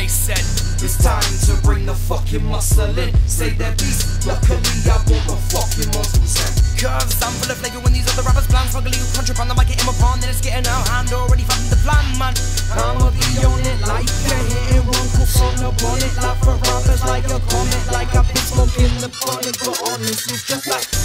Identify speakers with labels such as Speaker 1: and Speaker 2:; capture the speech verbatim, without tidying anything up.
Speaker 1: they said
Speaker 2: it's time to bring the fucking muscle in. Say their beast, luckily I bought the fucking muscle set.
Speaker 1: Cause I'm full of flavor when these other rappers plan. Smuggle you contraband, I might get him upon, then it's getting out hand. Already found the plan, man.
Speaker 2: I'ma be on it like a hitting one cool from the bonnet. Like for rappers like a comet, like I've been smoking the bonnet. But honest, it's just like